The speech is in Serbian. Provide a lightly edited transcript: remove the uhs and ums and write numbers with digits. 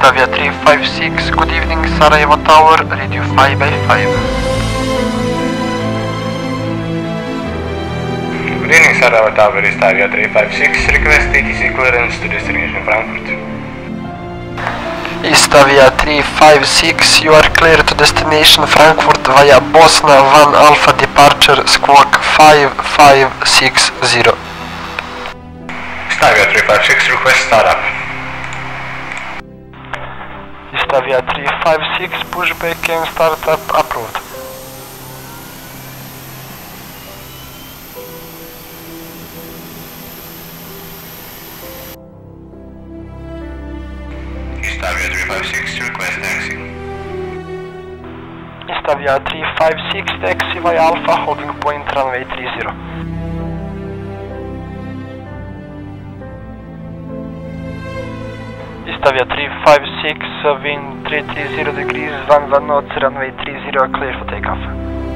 EASTAVIA 356, good evening Sarajevo Tower, read you 5x5. Good evening Sarajevo Tower, EASTAVIA 356, request ATC clearance to destination Frankfurt. EASTAVIA 356, you are clear to destination Frankfurt via Bosna 1 Alpha departure squawk 5560. EASTAVIA 356, request startup. EASTAVIA 356, pushback and startup approved. EASTAVIA 356, request taxi. EASTAVIA 356, taxi via Alpha, holding point runway 30. EASTAVIA 356, wind 330 degrees, 11 knots, runway 30, clear for takeoff.